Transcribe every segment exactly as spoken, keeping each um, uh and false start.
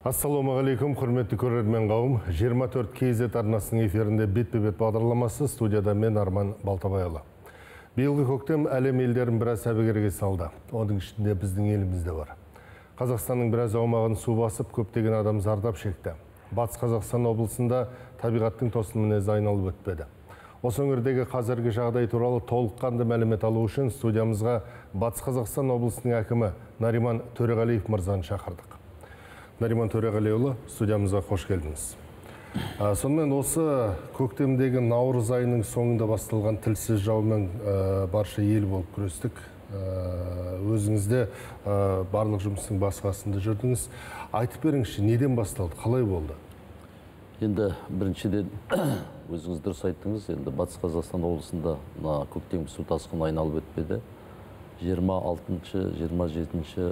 Ассалаумағалейкум, құрметті көрермен қауым. жиырма төрт кей зет арнасының эфирінде бетпе-бет бағдарламасы, студияда мен Арман Балтабайұлы. Биылғы көктем әлем елдерін біраз әбігерге салды. Оның ішінде біздің елімізде бар. Қазақстанның біраз аумағын су басып, көптеген адам зардап шекті. Батыс Қазақстан облысында табиғаттың тосын мінезі айналып өтпеді. Осы өңірдегі қазіргі жағдай туралы толыққанды мәлімет алу үшін студиямызға Батыс Қазақстан облысының әкімі Нариман Төреғалиев мырзаны шақырдық. Нариман Төреғалиұлы, студиямызға қош келдіңіз. Сонымен осы көктемдегі наурыз айының соңында басталған тілсіз жаумен барша ел болып күрестік. Өзіңізде барлық жұмыстың басқасында жүрдіңіз. Айтып беріңізші, неден басталды, қалай болды? Енді біріншіден өзіңіз дұрыс айттыңыз, енді Батыс Қазақстан облысында көктемгі су тасқыны айналып өтпеді. жиырма алтыншы жиырма жетінші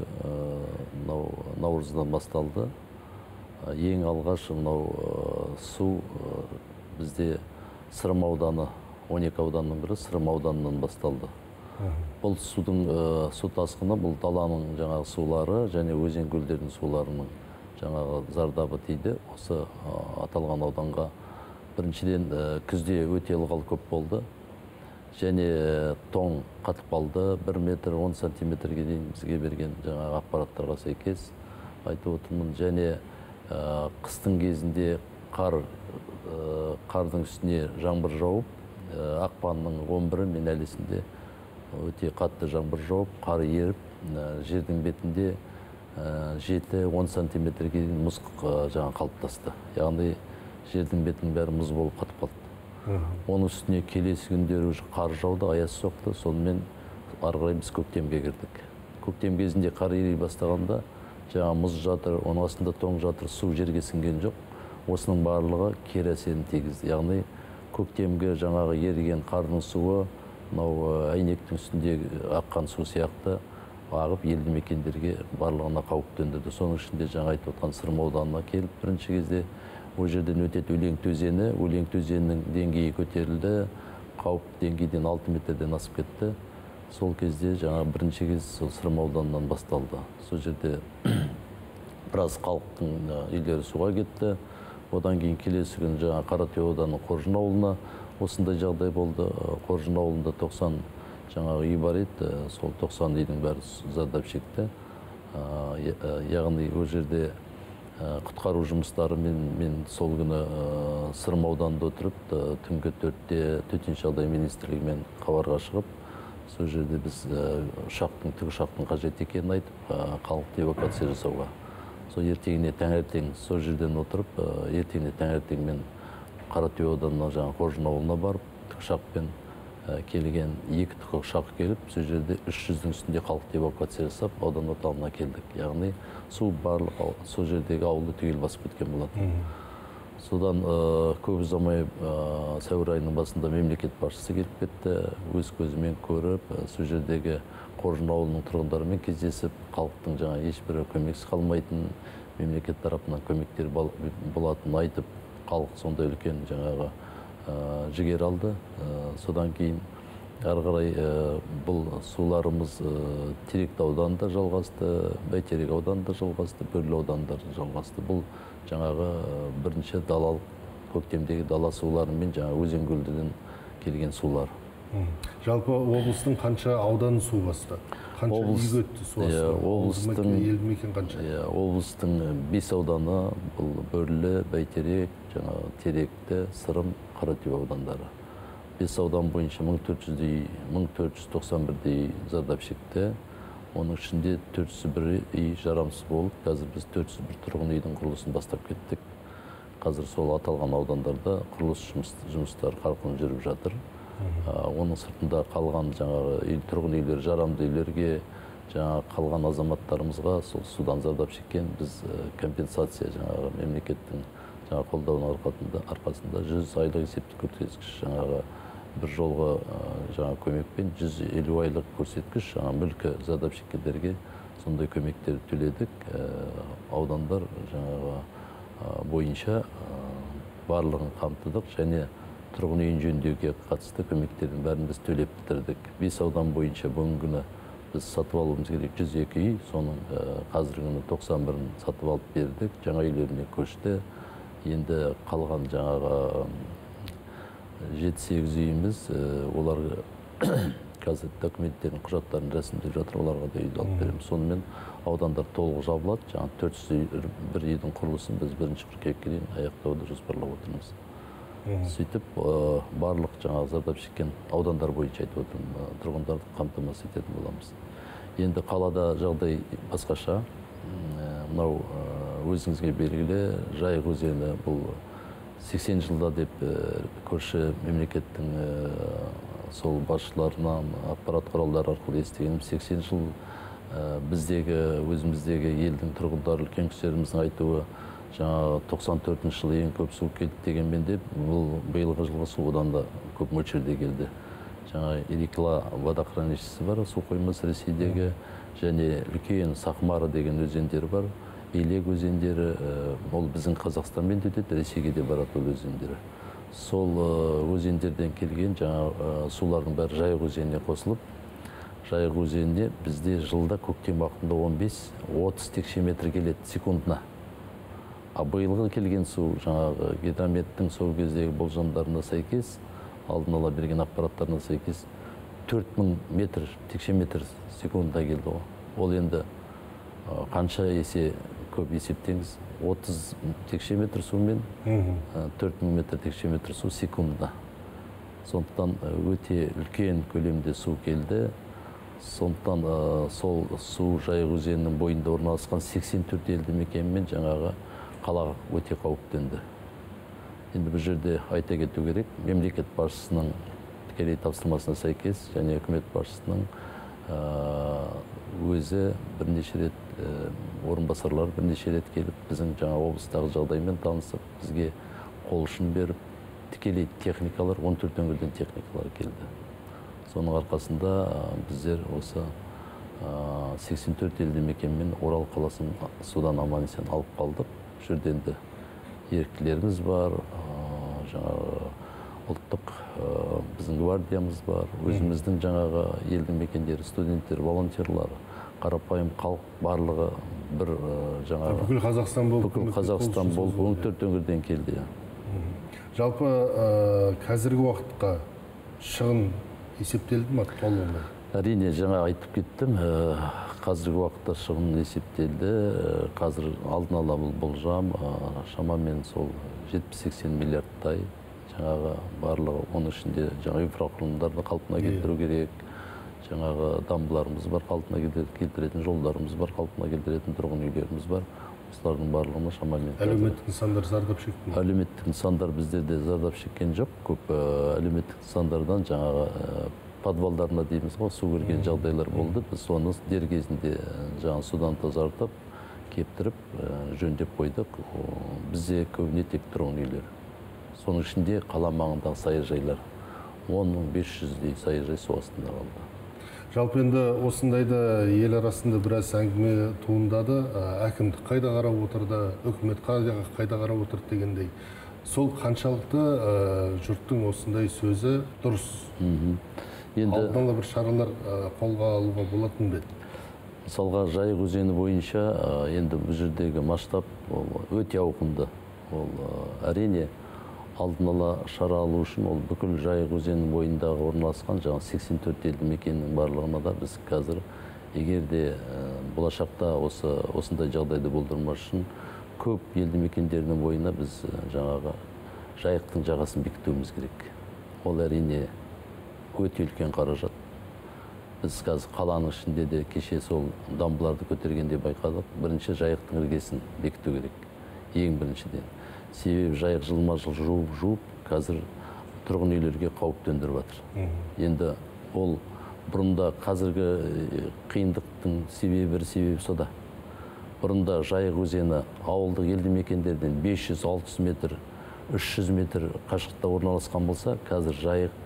наурыздан басталды. Ең алғаш су бізде Сырым ауданы, он екі ауданның бірі Сырым ауданынан басталды. Бұл судың су тасқыны, бұл даланың жаңағы сулары және өзен көлдердің суларының жаңағы зардабы тиді. Осы аталған ауданға біріншіден күзде өте ылғал көп болды. Және тоң қатып қалды, бір метр он сантиметрге дейін бізге берген жаңағы ақпараттарға сәйкес айтып отырмын. Және қыстың кезінде қар, қардың үстіне жаңбыр жауып, ақпанның он бірі мен әлі есімде өте қатты жаңбыр жауып, қар еріп, жердің бетінде жеті он сантиметрге дейін мұз жаңа қалыптасты. Яғни жердің бетінің бәрі мұз болып қатып қалды. Оның үстіне келесі күндері қар жауды, аяз соқты, сонымен ары қарай біз көктемге кірдік. Көктем кезінде қар ери бастағанда жаңа мұз жатыр, оның астында тоң жатыр, су жерге сіңген жоқ. Осының барлығы кері әсерін тигізді. Яғни көктемге жаңағы еріген қардың суы мынау әйнектің үстіндегі аққан су сияқты ағып елді мекендерге барлығына қауіп төндірді. Соның ішінде жаңа айтып отқан Сырым ауданына келіп, бірінші кезде ол жерден өтеді Өлеңті өзені, Өлеңті өзенінің деңгейі көтерілді, қауіп деңгейден алты метрден асып кетті. Сол кезде жаңа бірінші кез сол Сырым ауданынан басталды. Сол жерде біраз халықтың үйлері суға кетті. Одан кейін келесі күн жаңа Қаратөбе ауданының Қоржын ауылына осындай жағдай болды. Қоржын ауылында тоқсан жаңағы үй бар еді, сол тоқсан үйдің бәрі зардап шекті. Яғни ол жерде құтқару жұмыстары мен сол күні Сырым ауданында отырып, түнгі төртте төтенше жағдай министрлігімен хабарға шығып, сол жерде біз ұшақтың, тікұшақтың қажет екенін айтып, халықты эвакуация жасауға. Сол ертеңіне таңертең сол жерден отырып, ертеңіне таңертең мен Қаратөбе ауданына жаңа Қоржын ауылына барып, тікұшақпен келген екі тікұшақ келіп, сол жерде үш жүздің үстінде халықты эвакуация жасап, аудан орталығына келдік. Яғни су барлық сол жердегі ауылды түгел басып кеткен болады. Содан көп ұзамай сәуір айының басында мемлекет басшысы келіп кетті, өз көзімен көріп, сол жердегі Қоржын ауылының тұрғындарымен кездесіп, халықтың жаңа ешбір көмексіз қалмайтын, мемлекет тарапынан көмектер болатынын айтып, халық сондай үлкен жаңағы жігер алды. Содан кейін ары қарай бұл суларымыз Теректі ауданында жалғасты, Бәйтерек ауданында жалғасты, Бөрлі ауданында жалғасты. Бұл жаңағы бірінші далалық көктемдегі дала сулары мен жаңа өзен көлдерден келген сулар. Жалпы облыстың қанша ауданы су басты? Қанша үй өтті су басты? Елді мекен қанша? Облыстың бес ауданы, бұл Бөрлі, Бәйтерек, Теректі, Сырым, Қаратөбе аудандары. бес аудан бойынша мың төрт жүз тоқсан бірдей зардап шекті. Оның ішінде төрт жүз бір үй жарамсыз болып, қазір біз төрт жүз бір тұрғын үйдің құрылысын бастап кеттік. Қазір сол аталған аудандарда құрылыс жұмыстары қарқын жүріп жатыр. Оның сыртында қалған жаңағы тұрғын үйлер, жарамды үйлерге, жаңа қалған азаматтарымызға сол судан зардап шеккен біз компенсация жаңағы мемлекеттің жаңа қолдауының арқасында жүз айлық есептік көрсеткіш жаңағы бір жолға жаңа көмекпен жүз елу айлық көрсеткіш жаңа мүлкі зардап шеккендерге сондай көмектер төледік. Аудандар жаңағы бойынша барлығын қамтыдық және тұрғын үйін жөндеуге қатысты көмектердің бәрін біз төлеп бітірдік. бес аудан бойынша бүгінгі күні біз сатып алуымыз керек жүз екі үй, соның қазіргі күні тоқсан бірін сатып алып бердік, жаңа үйлеріне көшті. Енді қалған жаңағы жеті сегіз үйіміз, олар қазір документтерін, құжаттарын рәсімдеп жатыр, оларға да үйді алып береміз. Сонымен аудандар толық жабылады. Жаңа төрт жүз бір үйдің құрылысын біз бірінші қыркүйекке дейін аяқтауды жоспарлап отырмыз. Сөйтіп, барлық жаңағы зардап шеккен аудандар бойынша айтып отырмын, тұрғындарды қамтамасыз ететін боламыз. Енді қалада жағдай басқаша. Мынау өзіңізге белгілі, Жайық өзені бұл сексен жылда деп көрші мемлекеттің сол басшыларынан ақпарат құралдары арқылы естігенім, сексен жыл біздегі, өзіміздегі елдің тұрғындары, үлкен кісілеріміздің айтуы, жаңағы тоқсан төртінші жылы ең көп су келді дегенмен де, бұл биылғы жылғы су одан да көп мөлшерде келді. Жаңа Ирикла водохранилищесі бар, су қоймасы Ресейдегі, және үлкен Сахмара деген өзендер бар. Елек өзендері, ол біздің Қазақстанмен де өтеді, Ресейге де барады ол өзендері. Сол өзендерден келген жаңа сулардың бәрі Жайық өзеніне қосылып, Жайық өзеніне бізде жылда көктем уақытында он бес отыз текше метр келеді секундына. А биылғы келген су жаңағы гидрометтің сол кездегі болжамдарына сәйкес, алдын ала берген ақпараттарына сәйкес төрт мың метр текше метр секундына келді. Ол енді қанша есе көп есептеңіз, отыз текше метр сумен төрт мың метр текше метр су секундына. Сондықтан өте үлкен көлемде су келді. Сондықтан сол су Жайық өзенінің бойында орналасқан сексен төрт елді мекенмен жаңағы қалаға өте қауіптенді. Енді бұл жерде айта кету керек, мемлекет басшысының тікелей тапсырмасына сәйкес және үкімет басшысының өзі бірнеше рет, орынбасарлар бірнеше рет келіп, біздің жаңа облыстағы жағдаймен танысып, бізге қол ұшын беріп, тікелей техникалар, он төрт өңірден техникалар келді. Соның арқасында біздер осы сексен төрт елді мекенмен Орал қаласын судан аман-есен алып қалдық. Жүрден де еріктілеріміз бар, жаңағы ұлттық біздің гвардиямыз бар, өзіміздің жаңағы елді мекендері, студенттер, волонтерлар, қарапайым халық барлығы бір жаңағы бүкіл Қазақстан болып, бүкіл Қазақстан болып, он төрт өңірден келді. Жалпы қазіргі уақытқа шығын есептелді ме толығымен? Әрине, жаңа айтып кеттім, қазіргі уақытта шығын есептелді. Қазір алдын ала бұл болжам шамамен сол жетпіс сексен миллиардтай, жаңағы барлығы, оның ішінде жаңа инфрақұрылымдарды қалпына келтіру керек, жаңағы дамбыларымыз бар, қалпына келтіретін жолдарымыз бар, қалпына келтіретін тұрғын үйлеріміз бар. Осылардың барлығына шамамен. Әлеуметтік нысандар зардап шекті ме? Әлеуметтік нысандар біздерде зардап шеккен жоқ. Көп әлеуметтік нысандардан жаңағы подвалдарына дейміз ғой, су кірген жағдайлар болды. Біз соны дер кезінде жаңағы судан тазартып, кептіріп, жөндеп қойдық. Бізде көбіне тек тұрғын үйлер. Соның ішінде қала маңындағы саяжайлар. он мың бес жүздей саяжай су астында қалды. Жалпы енді осындайда ел арасында біраз әңгіме туындады. Әкімдік қайда қарап отырды, үкімет қайда қарап отырды дегендей. Сол қаншалықты жұрттың осындай сөзі дұрыс? Алдын ала бір шаралар қолға алуға болатын бе? Мысалға, Жайық өзені бойынша енді бұл жердегі масштаб өте ауқымды. Ол әрине алдын ала шара алу үшін ол бүкіл Жайық өзенінің бойындағы орналасқан жаңа сексен төрт елді мекеннің барлығына да біз қазір егер де болашақта осы осындай жағдайды болдырмас үшін көп елді мекендерінің бойына біз жаңағы Жайықтың жағасын бекітуіміз керек. Ол әрине өте үлкен қаражат. Біз қазір қаланың ішінде де кеше сол дамбыларды көтергенде байқадық. Бірінші Жайықтың іргесін бекіту керек. Ең біріншіден. Себебі Жайық жылма жыл жуып-жуып, қазір тұрғын үйлерге қауіп төндіріп жатыр. Енді ол бұрында қазіргі қиындықтың себебі бір себебі сода. Бұрында Жайық өзені ауылдық елді мекендерден бес жүз алты жүз метр, үш жүз метр қашықтықта орналасқан болса, қазір Жайық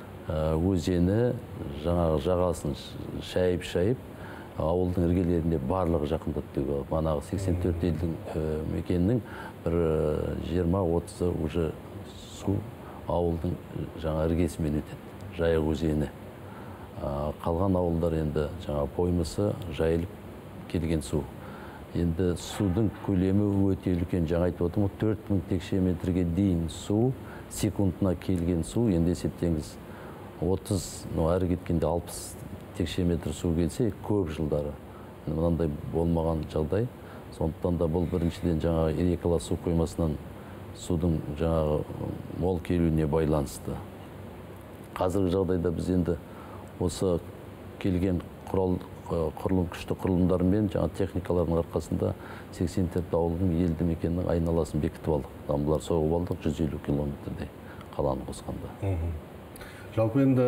өзені жаңағы жағасын шайып-шайып, ауылдың іргелерінде барлығы жақындады деуге. Манағы сексен төрт елдің мекеннің бір жиырма отызы уже су ауылдың жаңа іргесімен өтеді. Жайық өзені. Қалған ауылдар енді жаңа поймасы жайылып келген су. Енді судың көлемі өте үлкен. Жаңа айтып отырмын, төрт мың текше метрге дейін су, секундына келген су, енді есептеңіз, отыз, әрі кеткенде алпыс текше метр су келсе, көп жылдары. Мынандай болмаған жағдай. Сондықтан да бұл біріншіден жаңағы Ирекала су қоймасынан судың жаңағы мол келуіне байланысты. Қазіргі жағдайда біз енді осы келген құрал, құрылым, күшті құрылымдармен, жаңа техникалардың арқасында сексен төрт ауылдың елді мекеннің айналасын бекітіп алдық. Дамбылар соғып алдық жүз елу километрдей қаланы қосқанда. Жалпы енді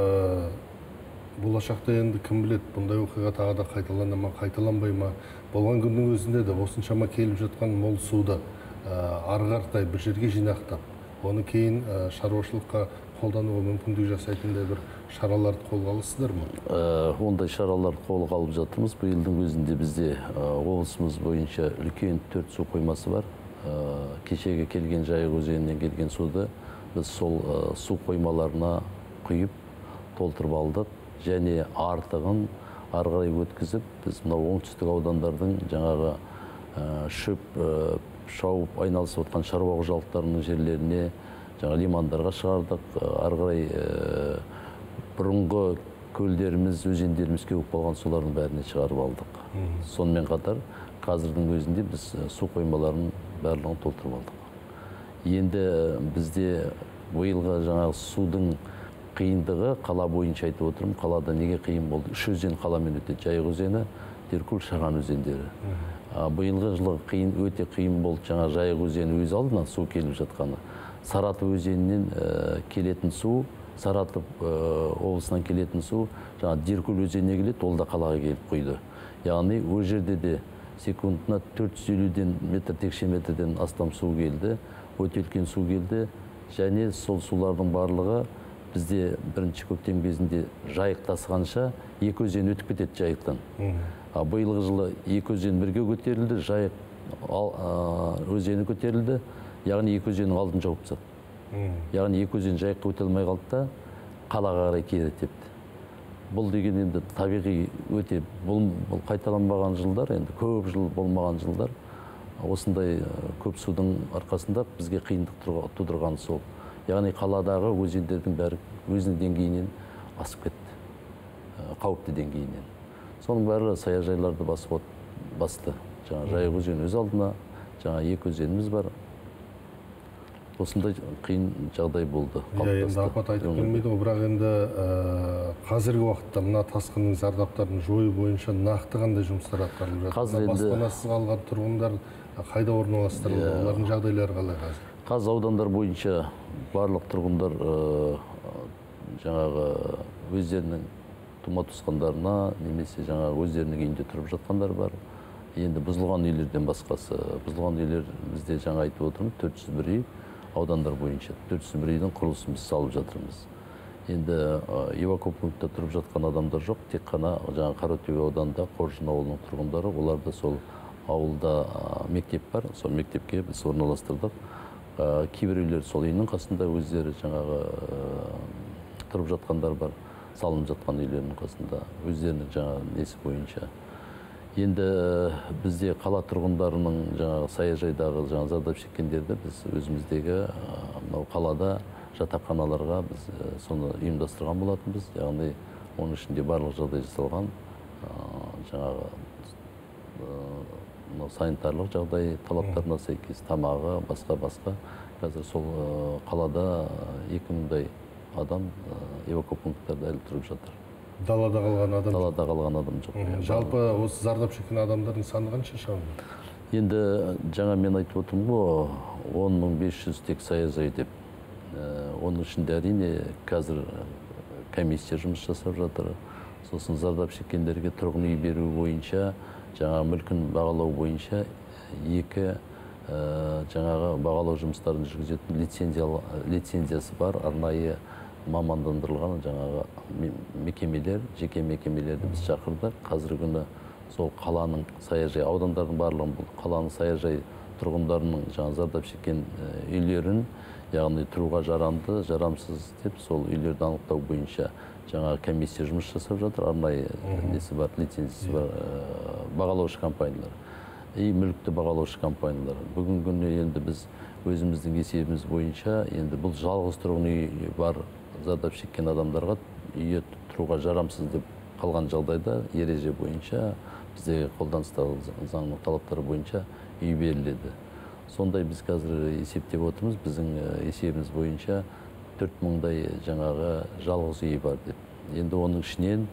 болашақта енді кім білет, бұндай оқиға тағы да қайталана ма, қайталанбай ма? Болған күннің өзінде де осыншама келіп жатқан мол суды ары қаратай бір жерге жинақтап, оны кейін шаруашылыққа қолдануға мүмкіндік жасайтындай бір шараларды қолға аласыздар ма? Ондай шараларды қолға алып жатырмыз. Биылдың өзінде бізде облысымыз бойынша үлкен төрт су қоймасы бар. Кешегі келген Жайық өзенінен келген суды біз сол су қоймаларына құйып толтырып алдық, және артығын ары қарай өткізіп, біз мынау оңтүстік аудандардың жаңағы шөп шауып айналысып отқан шаруа қожалықтарының жерлеріне, жаңа лимандарға шығардық. Ары қарай бұрынғы көлдеріміз, өзендеріміз кеуіп қалған сулардың бәріне шығарып алдық. Сонымен қатар қазірдің өзінде біз су қоймаларының барлығын толтырып алдық. Енді бізде биылғы жаңағы судың қиындығы қала бойынша айтып отырмын. Қалада неге қиын болды? Үш өзен қаламен өтеді: Жайық өзені, Деркөл, Шаған өзендері. Биылғы жылы қиын, өте қиын болды. Жаңа Жайық өзені өз алдынан су келіп жатқаны. Саратов өзенінен келетін су, Саратов облысынан келетін су, жаңа Деркөл өзеніне келеді, ол да қалаға келіп құйды. Яғни ол жерде де секундына төрт жүз елуден метр текше метрден астам су келді, өте үлкен су келді. Және сол сулардың барлығы бізде бірінші көктем кезінде Жайық тасығанша екі өзен өтіп кетеді Жайықтан. Биылғы жылы екі өзен бірге көтерілді, Жайық өзені көтерілді. Яғни екі өзеннің алдын жауып тастады. Яғни екі өзен Жайыққа өте алмай қалды да қалаға қарай кері тепті. Бұл деген енді табиғи өте, бұл қайталанбаған жылдар, енді көп жыл болмаған жылдар. Осындай көп судың арқасында бізге қиындық тудырған сол. Яғни қаладағы өзендердің бәрі өзінің деңгейінен асып кетті, қауіпті деңгейінен. Соның бәрі саяжайларды басты. Жаңа Жайық өзені өз алдына, жаңа екі өзеніміз бар. Осындай қиын жағдай болды. Енді апат айтып келмейді ғой, бірақ енді қазіргі уақытта мына тасқынның зардаптарын жою бойынша нақты қандай жұмыстар атқарылып жатыр? Баспанасыз қалған тұрғындар қайда орналастырылды? Олардың жағдайлары қалай қазір? Қазір аудандар бойынша барлық тұрғындар жаңағы өздерінің тума туысқандарына немесе жаңағы өздерінің үйінде тұрып жатқандар бар. Енді бұзылған үйлерден басқасы, бұзылған үйлер бізде жаңа айтып отырмыз, төрт жүз бір үй аудандар бойынша, төрт жүз бір үйдің құрылысын біз салып жатырмыз. Енді эвакуация пунктта тұрып жатқан адамдар жоқ, тек қана жаңа Қаратөбе ауданында Қоржын ауылының тұрғындары, оларда сол ауылда мектеп бар, сол мектепке біз орналастырдық. Кейбір үйлер сол үйінің қасында өздері жаңағы тұрып жатқандар бар, салынып жатқан үйлерінің қасында өздерінің жаңа несі бойынша. Енді бізде қала тұрғындарының жаңағы саяжайдағы жаңа зардап шеккендерді біз өзіміздегі мынау қалада жатақханаларға біз соны ұйымдастырған болатынбыз. Яғни оның ішінде барлық жағдай жасалған, жаңағы санитарлық жағдай талаптарына сәйкес, тамағы, басқа-басқа. Қазір сол қалада екі мыңдай адам эвакуация пункттарда әлі тұрып жатыр. Далада қалған адам жоқ? Далада қалған адам жоқ. Жалпы осы зардап шеккен адамдардың саны қанша шамамен? Енді жаңа мен айтып отырмын ғой, он мың бес жүз тек саяжай деп. Оның ішінде әрине қазір комиссия жұмыс жасап жатыр. Сосын зардап шеккендерге тұрғын үй беру бойынша, жаңа мүлкін бағалау бойынша екі жаңағы бағалау жұмыстарын жүргізетін лицензиясы бар, арнайы мамандандырылған жаңағы мекемелер, жеке мекемелерді біз шақырдық. Қазіргі күні сол қаланың саяжай, аудандардың барлығын бұл қаланың саяжай тұрғындарының жаңа зардап шеккен үйлерін, яғни тұруға жарамды, жарамсыз деп сол үйлерді анықтау бойынша жаңа комиссия жұмыс жасап жатыр. Арнайы несі бар, лицензиясы бар бағалаушы компаниялар и мүлікті бағалаушы компаниялар. Бүгінгі күні енді біз өзіміздің есебіміз бойынша енді бұл жалғыз тұрғын үй бар зардап шеккен адамдарға үйі тұруға жарамсыз деп қалған жағдайда ереже бойынша біздегі қолданыстағы заңның талаптары бойынша үй беріледі. Сондай біз қазір есептеп отырмыз, біздің есебіміз бойынша төрт мыңдай жаңағы жалғыз үй бар деп. Енді оның ішінен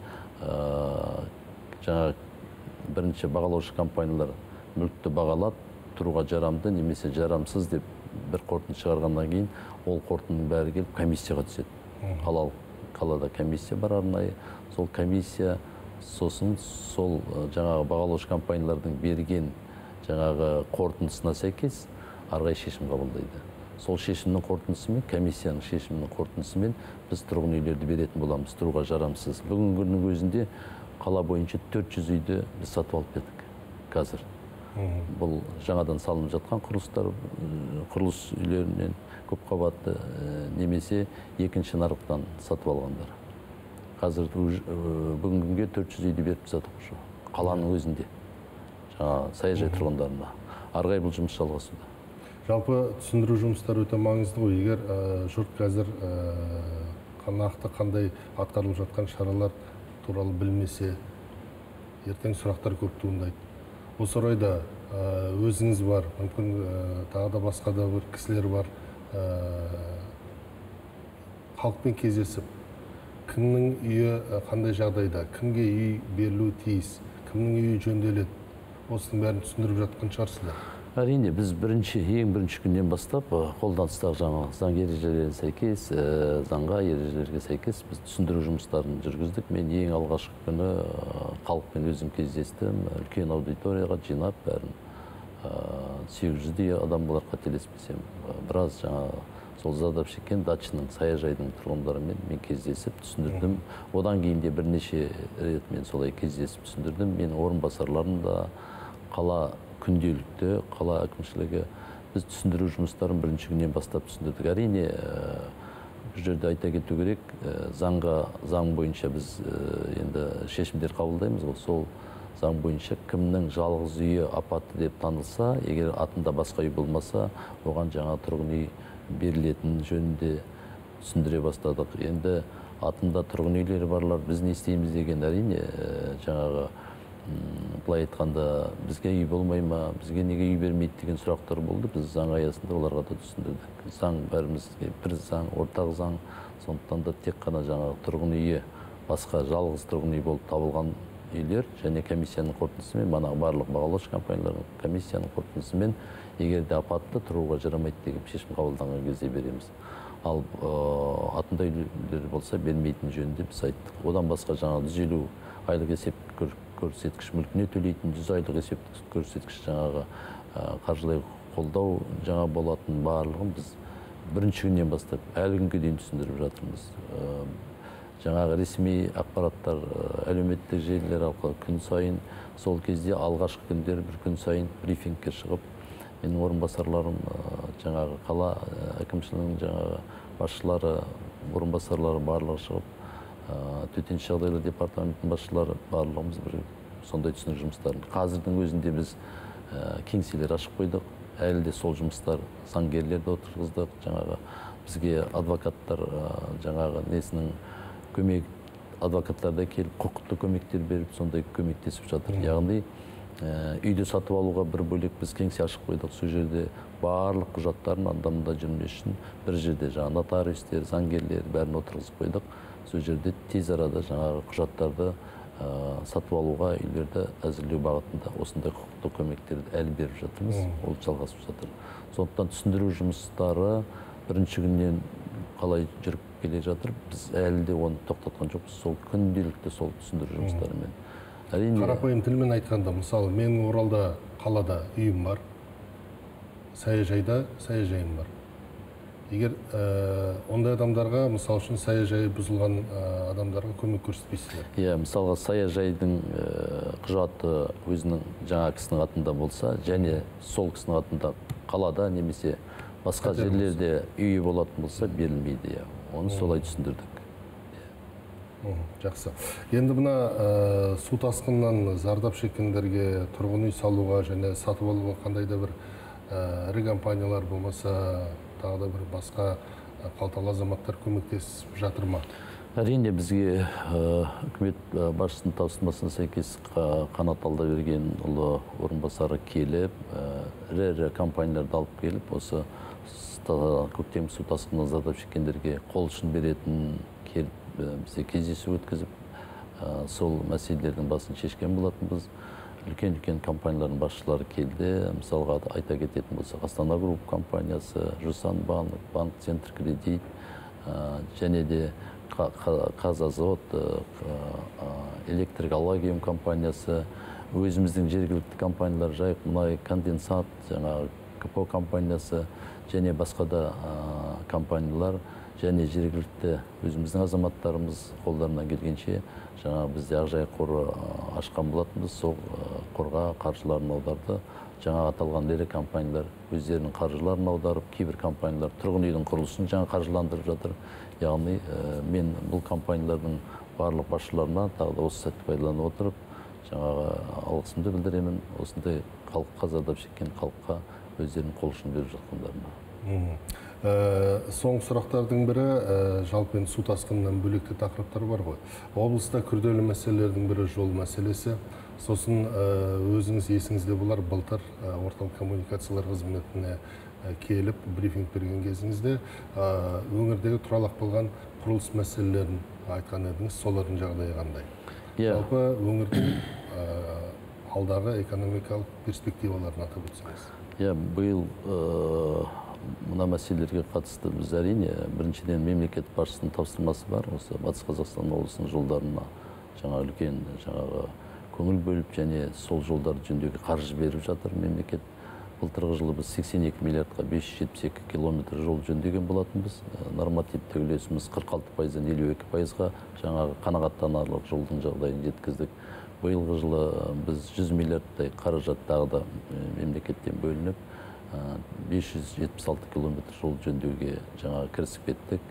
жаңа бірінші бағалаушы компаниялар мүлікті бағалап, тұруға жарамды немесе жарамсыз деп бір қорытынды шығарғаннан кейін, ол қорытындының бәрі келіп комиссияға түседі. Қалалық қалада комиссия бар арнайы, сол комиссия сосын сол жаңағы бағалаушы компаниялардың берген жаңағы қорытындысына сәйкес арғай шешім қабылдайды. Сол шешімнің қорытындысымен, комиссияның шешімінің қорытындысымен біз тұрғын үйлерді беретін боламыз, тұруға жарамсыз. Бүгінгі күннің өзінде қала бойынша төрт жүз үйді біз сатып алып бердік қазір. Бұл жаңадан салынып жатқан құрылыстар, құрылыс үйлерінен көп қабатты немесе екінші нарықтан сатып алғандар. Қазір бүгінгі күнге төрт жүз үйді беріп жатырмыз қаланың өзінде, жаңа саяжай тұрғындарына. Арғай бұл жұмыс жалғасуда. Жалпы түсіндіру жұмыстары өте маңызды ғой. Егер жұрт қазір нақты қандай атқарылып жатқан шаралар туралы білмесе, ертең сұрақтар көп туындайды. Осы орайда өзіңіз бар, мүмкін тағы да басқа да бір кісілер бар, халықпен кездесіп, кімнің үйі қандай жағдайда, кімге үй берілуі тиіс, кімнің үйі жөнделеді, осының бәрін түсіндіріп жатқан шығарсыздар. Әрине, біз бірінші, ең бірінші күннен бастап қолданыстағы жаңа заң ережелеріне сәйкес, заңға ережелерге сәйкес біз түсіндіру жұмыстарын жүргіздік. Мен ең алғашқы күні халықпен өзім кездестім, үлкен аудиторияға жинап, бәрін сегіз жүздей адам болар қателеспесем, біраз жаңа сол зардап шеккен дачаның, саяжайдың тұрғындарымен мен кездесіп түсіндірдім. Одан кейін де бірнеше рет мен солай кездесіп түсіндірдім. Мен орынбасарларым да қала күнделікті, қала әкімшілігі біз түсіндіру жұмыстарын бірінші күннен бастап түсіндірдік. Әрине, бұл жерде айта кету керек, заңға, заң бойынша біз енді шешімдер қабылдаймыз ғой. Сол заң бойынша кімнің жалғыз үйі апатты деп танылса, егер атында басқа үй болмаса, оған жаңа тұрғын үй берілетін жөнінде түсіндіре бастадық. Енді атында тұрғын үйлері барлар біз не істейміз деген, әрине, жаңағы былай айтқанда бізге үй болмай ма, бізге неге үй бермейді деген сұрақтар болды. Біз заң аясында оларға да түсіндірдік. Заң бәрімізге бір заң, ортақ заң, сондықтан да тек қана жаңағы тұрғын үйі, басқа жалғыз тұрғын үй болып табылған үйлер және комиссияның қорытындысымен, мана барлық бағалаушы компаниялардың комиссияның қорытындысымен, егер де апатты тұруға жарамайды деген шешім қабылданған кезде береміз. Ал атында үйлер болса бермейтін жөнінде біз айттық. Одан басқа жаңа жүз елу айлық есептік көрсеткіш мүлкіне төлейтін, жүз айлық есептік көрсеткіш жаңағы қаржылай қолдау жаңа болатын барлығын біз бірінші күннен бастап әлі күнге дейін түсіндіріп жатырмыз. Жаңағы ресми ақпараттар, әлеуметтік желілер арқылы күн сайын, сол кезде алғашқы күндері бір күн сайын брифингке шығып, менің орынбасарларым, жаңағы қала әкімшілігінің жаңағы басшылары, орынбасарлары барлығы шығып, төтенше жағдайлар департаментінің басшылары барлығымыз бір сондай түсіндіру жұмыстарын. Қазірдің өзінде біз кеңселер ашып қойдық. Әлі де сол жұмыстар, заңгерлерді отырғыздық. Жаңағы бізге адвокаттар жаңағы несінің көмек, адвокаттар да келіп құқықтық көмектер беріп, сондай көмектесіп жатыр. Яғни үйді сатып алуға бір бөлек біз кеңсе ашып қойдық. Сол жерде барлық құжаттарын андамында жүрмес үшін бір жерде жаңағы нотариустер, заңгерлер бәрін отырғызып қойдық. Сол жерде тез арада жаңағы құжаттарды сатып алуға, үйлерді әзірлеу бағытында осындай құқықтық көмектерді әлі беріп жатырмыз. Ол жалғасып жатыр. Сондықтан түсіндіру жұмыстары бірінші күннен қалай жүріп келе жатыр, біз әлі де оны тоқтатқан жоқпыз. Сол күнделікті сол түсіндіру жұмыстарымен. Қарапайым тілмен айтқанда, мысалы, менің Оралда қалада үйім бар, саяжайда саяжайым бар. Егер ондай адамдарға, мысалы үшін саяжайы бұзылған адамдарға көмек көрсетпейсіздер? Иә, мысалға саяжайдың құжаты өзінің жаңа кісінің атында болса, және сол кісінің атында қалада немесе басқа жерлерде үйі болатын болса, берілмейді. Оны солай түсіндірдік. Жақсы. Енді мына су тасқынынан зардап шеккендерге тұрғын үй салуға және сатып алуға қандай да бір ірі компаниялар болмаса, тағы да бір басқа қалталы азаматтар көмектесіп жатыр ма? Әрине, бізге үкімет басшысының тапсырмасына сәйкес Қанат Алдаберген ұлы орынбасары келіп, ірі компанияларды алып келіп, осы көктем су тасқынынан зардап шеккендерге қол ұшын беретін келіп, бізде кездесу өткізіп, сол мәселелердің басын шешкен болатынбыз. Үлкен-үлкен компаниялардың басшылары келді. Мысалға айта кететін болсақ, Астана Груп компаниясы, Жусан банк, Банк Центр Кредит, және де Қазазот, Электрик Аллагиум компаниясы, өзіміздің жергілікті компаниялар, Жайық мұнай конденсат, жаңағы КПО компаниясы, және басқа да компаниялар, және жергілікті өзіміздің азаматтарымыз қолдарынан келгенше жаңа бізде Ақжайық қоры ашқан болатынбыз. Сол қорға қаржыларын аударды. Жаңа аталған ірі компаниялар өздерінің қаржыларын аударып, кейбір компаниялар тұрғын үйдің құрылысын жаңа қаржыландырып жатыр. Яғни мен бұл компаниялардың барлық басшыларына тағы да осы сәтті пайдаланып отырып, жаңағы алғысымды білдіремін. Осындай халыққа, зардап шеккен халыққа өздерінің қол ұшын беріп жатқандарына. Соңғы сұрақтардың бірі, жалпы су тасқынынан бөлекте тақырыптар бар ғой. Облыста күрделі мәселелердің бірі жол мәселесі. Сосын өзіңіз есіңізде болар, былтыр орталық коммуникациялар қызметіне келіп брифинг берген кезіңізде өңірдегі тұралап қалған құрылыс мәселелерін айтқан едіңіз, солардың жағдайы қандай? Жалпы өңірдің алдағы экономикалық перспективаларын атап өтсеңіз. Биыл мына мәселелерге қатысты біз әрине біріншіден мемлекет басшысының тапсырмасы бар. Осы Батыс Қазақстан облысының жолдарына жаңа үлкен жаңағы көңіл бөліп және сол жолдар жөндеуге қаржы беріп жатыр мемлекет. Былтырғы жылы біз сексен екі миллиардқа бес жүз жетпіс екі километр жол жөндеген болатынбыз. Нормативтік үлесіміз қырық алты пайыздан елу екі пайызға жаңағы қанағаттанарлық жолдың жағдайын жеткіздік. Биылғы жылы біз жүз миллиардтай қаражат тағы да мемлекеттен бөлініп бес жүз жетпіс алты километр жол жөндеуге жаңа кірісіп кеттік.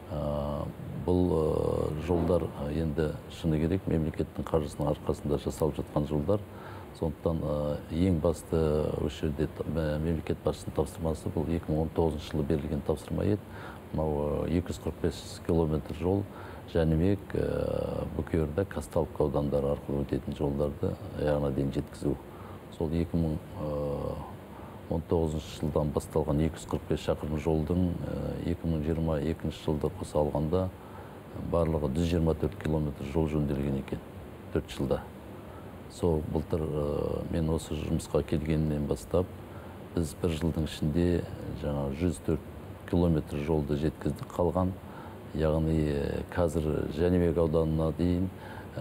Бұл жолдар енді шыны керек мемлекеттің қаржысының арқасында жасалып жатқан жолдар. Сондықтан ең басты осы жерде мемлекет басшысының тапсырмасы бұл екі мың он тоғызыншы жылы берілген тапсырма еді. Мынау екі жүз қырық бес километр жол Жәнібек, Бөкейорда, Казталовка аудандары арқылы өтетін жолдарды аяғына дейін жеткізу. Сол екі мың он тоғызыншы жылдан басталған екі жүз қырық бес шақырым жолдың екі мың жиырма екінші жылда қоса алғанда барлығы жүз жиырма төрт километр жол жөнделген екен төрт жылда. Сол былтыр мен осы жұмысқа келгеннен бастап біз бір жылдың ішінде жаңа жүз төрт километр жолды жеткіздік. Қалған яғни қазір Жәнібек ауданына дейін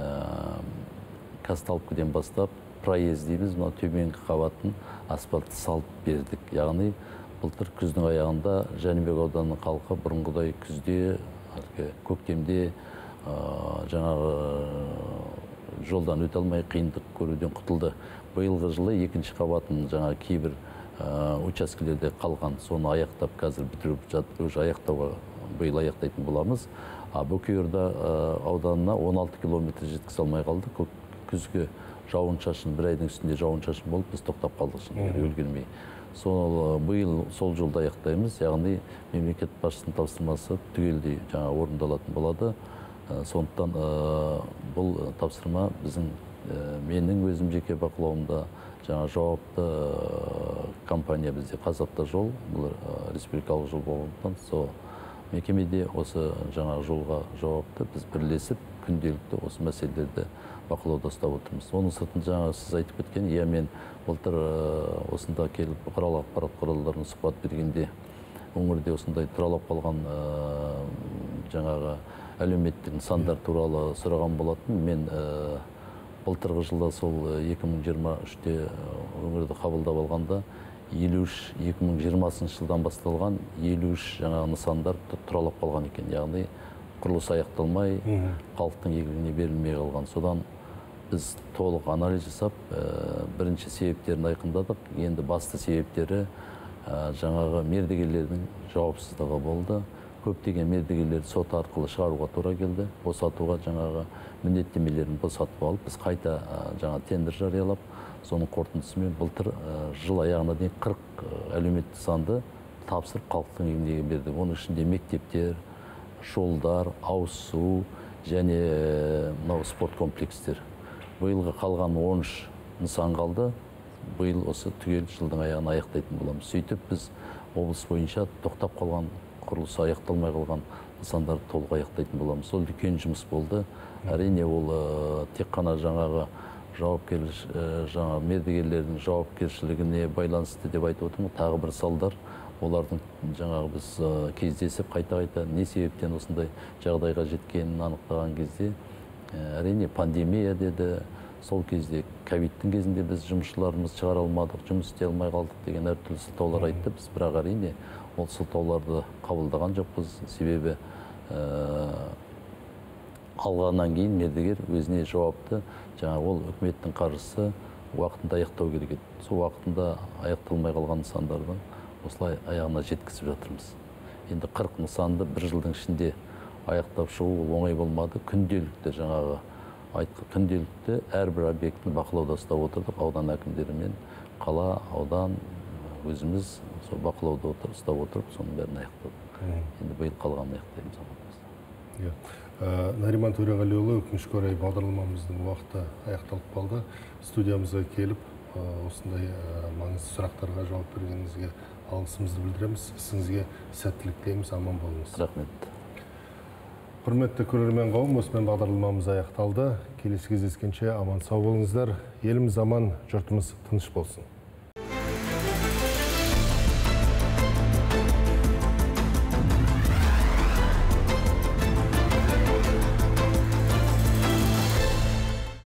Казталовкадан бастап проезд дейміз, мына төменгі қабатын асфальт салып бердік. Яғни былтыр күздің аяғында Жәнібек ауданының халқы бұрынғыдай күзде, көктемде жаңағы жолдан өте алмай қиындық көруден құтылды. Биылғы жылы екінші қабатын жаңа кейбір учаскелерде қалған, соны аяқтап қазір бітіріп жатып, уже аяқтауға биыл аяқтайтын боламыз. Бөкейорда ауданына он алты километр жеткізе алмай қалды. Күзге жауын шашын, бір айдың үстінде жауын шашын болып, біз тоқтап қалдық шын үлгермей. Сол биыл сол жолда аяқтаймыз. Яғни мемлекет басшысының тапсырмасы түгелдей жаңа орындалатын болады. Сондықтан бұл тапсырма біздің менің өзім жеке бақылауымда жаңа жауапты компания бізде Қазавтожол, бұл республикалық жол болғандықтан, сол мекемеде осы жаңа жолға жауапты біз бірлесіп күнделікті осы мәселелерді бақылауда ұстап отырмыз. Оның сыртында жаңа сіз айтып кеткен, иә мен былтыр осында келіп бұқаралық ақпарат құралдарына сұхбат бергенде өңірде осындай тұралап қалған жаңағы әлеуметтік нысандар туралы сұраған болатын. Мен былтырғы жылда сол екі мың жиырма үште өңірді қабылдап алғанда елу үш екі мың жиырмасыншы жылдан басталған елу үш жаңағы нысандар тұралап қалған екен. Яғни құрылыс аяқталмай, халықтың игілігіне берілмей қалған. Содан біз толық анализ жасап, бірінші себептерін айқындадық. Енді басты себептері жаңағы мердігерлердің жауапсыздығы болды. Көптеген мердігерлерді сот арқылы шығаруға тура келді. Босатуға жаңағы міндеттемелерін босатып алып, біз қайта жаңа тендер жариялап, соның қорытындысымен былтыр жыл аяғына дейін қырық әлеуметтік нысанды тапсырып халықтың игілігіне бердік. Оның ішінде мектептер, жолдар, ауыз су және мынау спорт комплекстер. Биылғы қалған он үш нысан қалды. Биыл осы түгел жылдың аяғына аяқтайтын боламыз. Сөйтіп біз облыс бойынша тоқтап қалған, құрылысы аяқталмай қалған нысандарды толық аяқтайтын боламыз. Ол үлкен жұмыс болды. Әрине ол тек қана жаңағы жауапкершілік, жаңа мердігерлердің жауапкершілігіне байланысты деп айтып отырмын. Тағы бір салдар, олардың жаңағы біз кездесіп қайта-қайта не себептен осындай жағдайға жеткенін анықтаған кезде, әрине пандемия деді, сол кезде ковидтің кезінде біз жұмысшыларымыз шығара алмадық, жұмыс істей алмай қалдық деген әртүрлі сылтаулар айтты. Біз бірақ әрине ол сылтауларды қабылдаған жоқпыз. Себебі алғаннан кейін мердігер өзіне жауапты, жаңа ол үкіметтің қаржысы уақытында аяқтау керек еді. Сол уақытында аяқталмай қалған нысандардың осылай аяғына жеткізіп жатырмыз. Енді қырық нысанды бір жылдың ішінде аяқтап шығу оңай болмады. Күнделікті жаңағы айтқан күнделікті әрбір объектіні бақылауда ұстап отырдық. Аудан әкімдерімен қала, аудан, өзіміз сол бақылауда ұстап отырып, соның бәрін аяқтадық. Енді биыл қалғанын аяқтаймыз. Нариман Төреғалиұлы, өкінішке орай бағдарламамыздың уақыты аяқталып қалды. Студиямызға келіп, осындай маңызды сұрақтарға жауап бергеніңізге алғысымызды білдіреміз. Сізге сәттілік тілейміз, аман болыңыз. Рахмет. Құрметті көрермен қауым, осымен бағдарламамыз аяқталды. Келесі кездескенше аман сау болыңыздар. Еліміз аман, жұртымыз тыныш болсын.